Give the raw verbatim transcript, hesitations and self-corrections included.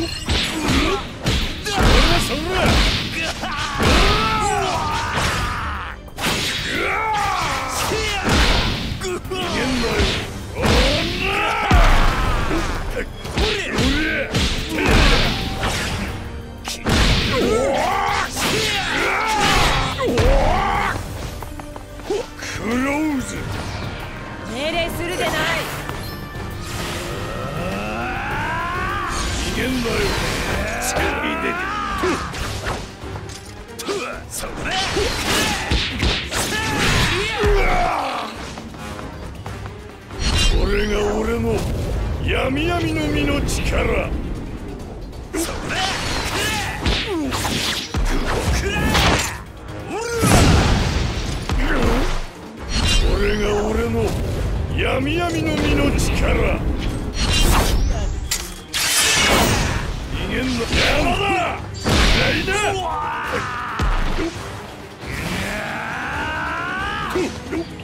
命令するでない。 逃げんなよ。チェリーでそれこれが俺の闇闇の実の力。それこれが俺の闇闇の実の力。逃げんな。山だ。ライダー。